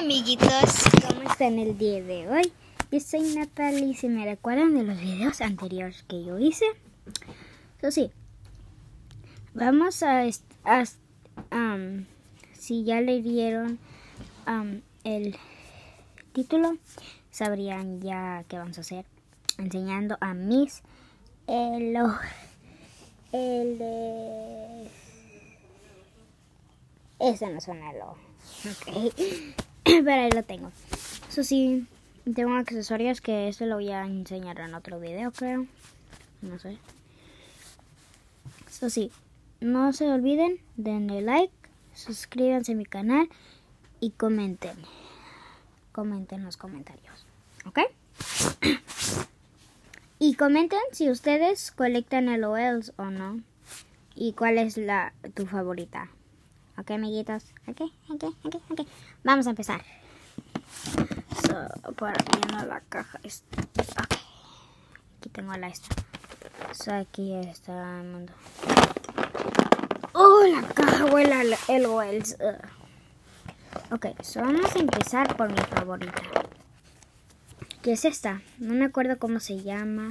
amiguitos, ¿cómo están el día de hoy? Yo soy Natalie, si me recuerdan de los videos anteriores que yo hice. Entonces sí, vamos si ya leyeron el título, sabrían ya qué vamos a hacer. Enseñando a mis ese no suena el ojo. Ok. Pero ahí lo tengo. Eso sí, tengo accesorios que este lo voy a enseñar en otro video, creo. No sé. Eso sí, no se olviden, denle like, suscríbanse a mi canal y comenten. Comenten en los comentarios. ¿Ok? Y comenten si ustedes colectan LOLs o no. Y cuál es tu favorita. Ok, amiguitos. Ok. Vamos a empezar. Por aquí no la caja. Ok. Aquí tengo la esta. Aquí está el mundo. Oh, la caja huele el LOLs. Ok, vamos a empezar por mi favorita. ¿Qué es esta? No me acuerdo cómo se llama.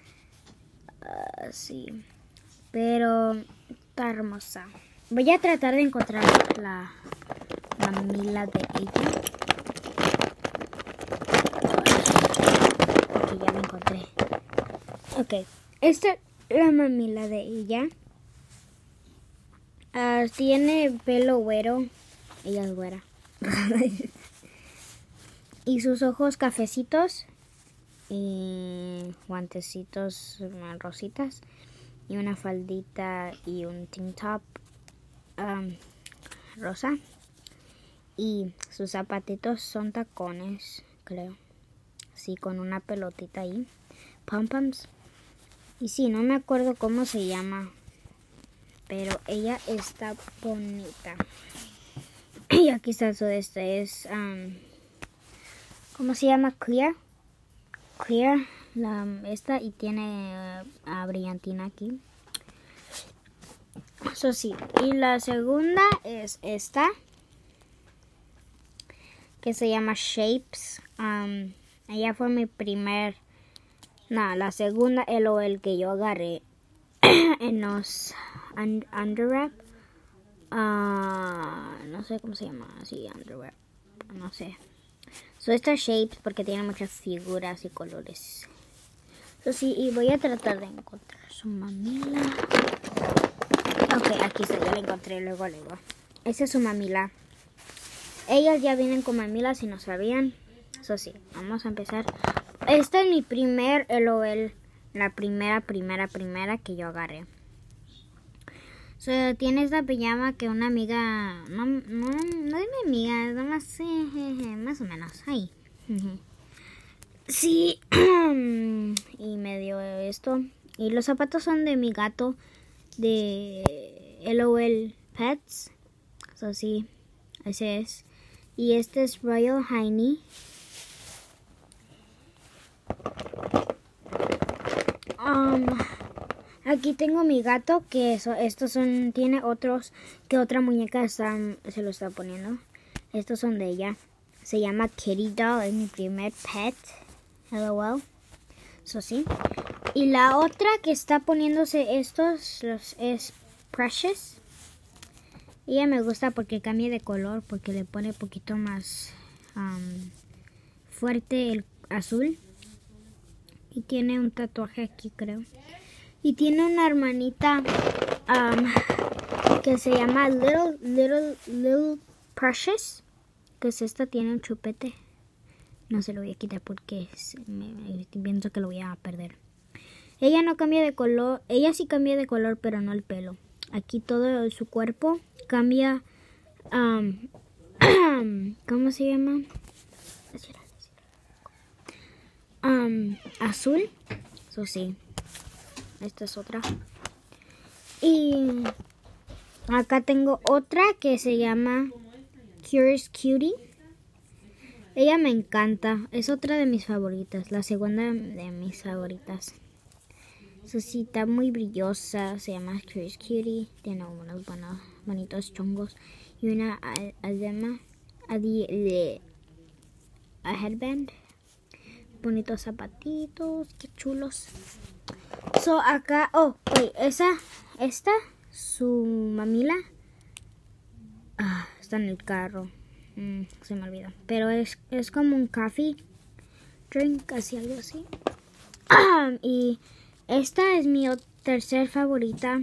Sí. Pero está hermosa. Voy a tratar de encontrar la mamila de ella. Ok, ya la encontré. Ok, esta es la mamila de ella. Tiene pelo güero. Ella es güera. Y sus ojos cafecitos. Y guantecitos rositas. Y una faldita y un tank top rosa. Y sus zapatitos son tacones, creo. Sí, con una pelotita ahí. Pom-poms. Y sí, no me acuerdo cómo se llama. Pero ella está bonita. Y aquí está su es ¿cómo se llama? Clear. Esta y tiene brillantina aquí. Eso sí. Y la segunda es esta, que se llama Shapes. Ella fue mi la segunda LOL que yo agarré en los Underwrap. No sé cómo se llama. Sí, Underwrap. No sé. Esta Shapes porque tiene muchas figuras y colores. Eso sí, y voy a tratar de encontrar su mamila. Ok, aquí está, ya la encontré luego. Esa es su mamila. Ellas ya vienen con mamila si no sabían. Eso sí, vamos a empezar. Esta es mi primer LOL. La primera que yo agarré. Tiene esta pijama que una amiga... No es mi amiga, es nada más... más o menos, ahí. Sí. Y me dio esto. Y los zapatos son de mi gato. De LOL Pets. Eso sí, ese es. Y este es Royal Hiney. Aquí tengo mi gato, que estos son, tiene otros, que otra muñeca se lo está poniendo. Estos son de ella. Se llama Kitty Doll, es mi primer pet. LOL. Eso sí. Y la otra que está poniéndose estos es Precious. Ella me gusta porque cambia de color, porque le pone un poquito más fuerte el azul. Y tiene un tatuaje aquí, creo. Y tiene una hermanita que se llama Little Precious. Que es esta, tiene un chupete. No se lo voy a quitar porque pienso que lo voy a perder. Ella no cambia de color. Ella sí cambia de color, pero no el pelo. Aquí todo su cuerpo cambia. ¿Cómo se llama? Azul. Eso sí. Esta es otra. Y acá tengo otra que se llama Curious Cutie. Ella me encanta. Es otra de mis favoritas. La segunda de mis favoritas. Eso sí, está muy brillosa. Se llama Curious Cutie. Tiene unos bonitos chongos. Y una adema. a headband. Bonitos zapatitos, qué chulos. So acá, esta, su mamila. Está en el carro. Se me olvidó. Pero es como un coffee drink, así algo así. Y esta es mi tercer favorita.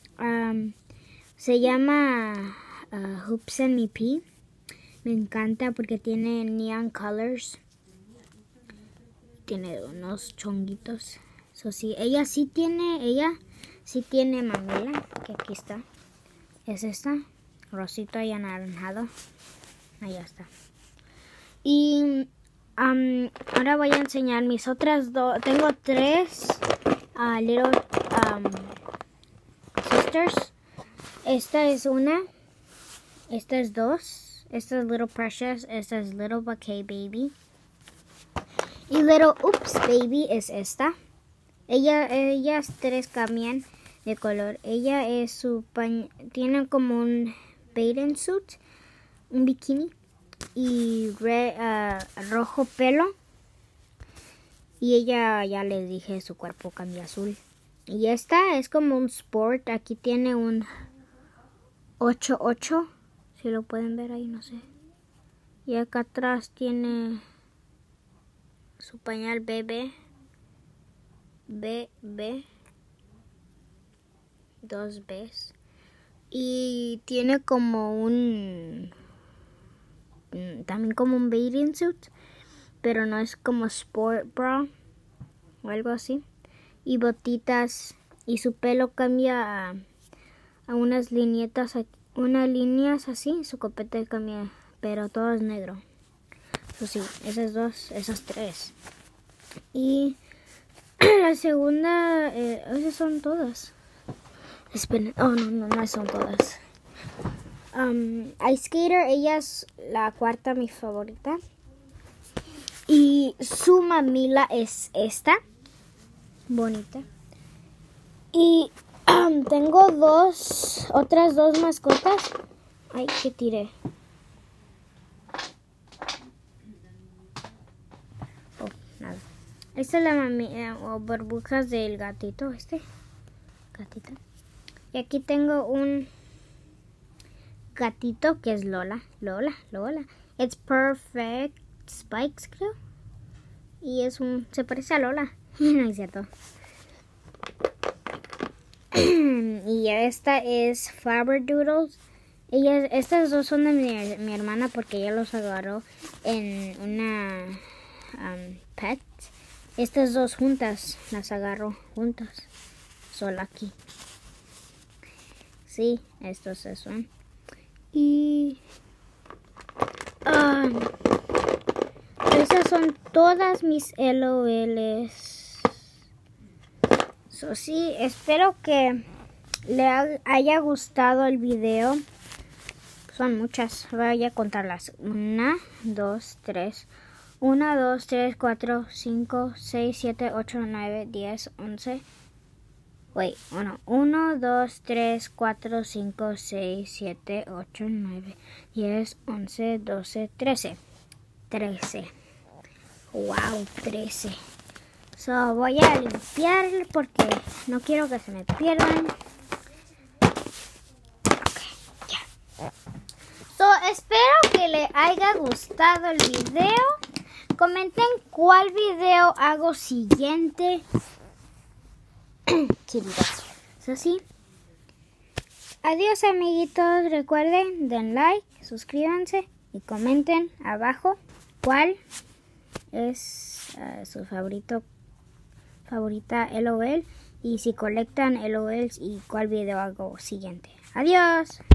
Se llama Hoops and Me Pee. Me encanta porque tiene neon colors. Tiene unos chonguitos. So, sí, ella sí tiene mamila. Que aquí está. Es esta. Rosito y anaranjado. Ahí está. Y ahora voy a enseñar mis otras dos. Tengo tres little sisters. Esta es una. Esta es dos. Esta es Little Precious. Esta es Little Bouquet Baby. Y Little Oops Baby es esta. Ellas tres cambian de color. Ella es tiene como un bathing suit, un bikini y rojo pelo. Y ella, ya les dije, su cuerpo cambia azul. Y esta es como un sport. Aquí tiene un 8-8. Si lo pueden ver ahí, no sé. Y acá atrás tiene su pañal BB. 2 Bs. Y tiene como también como un bathing suit, pero no es como sport bra o algo así. Y botitas. Y su pelo cambia a unas linietas, unas líneas así. Su copete cambia, pero todo es negro. Eso sí, esas tres. Y la segunda, esas son todas. Esperen, no son todas. Ice Skater, ella es la cuarta, mi favorita. Y su mamila es esta. Bonita. Y tengo otras dos mascotas. Ay, que tiré. Nada. Esta es la mamila o burbujas del gatito, gatito. Y aquí tengo un gatito que es Lola. It's Perfect Spikes, creo. Y se parece a Lola. No es cierto. Y esta es Flabberdoodles. Estas dos son de mi hermana porque ella los agarró en una pet. Estas dos juntas, las agarró juntas. Solo aquí. Sí, estos son. Y esas son todas mis LOLs. Sí, espero que le haya gustado el video. Son muchas. Voy a contarlas. 1, 2, 3, 4, 5, 6, 7, 8, 9, 10, 11. 1, 2, 3, 4, 5, 6, 7, 8, 9, 10, 11, 12, 13. 13. Wow, 13. So, voy a limpiar porque no quiero que se me pierdan. Ya. So, espero que les haya gustado el video. Comenten cuál video hago siguiente. Es así. Adiós, amiguitos. Recuerden, den like, suscríbanse y comenten abajo cuál es su favorita LOL y si colectan LOLs y cuál video hago siguiente. Adiós.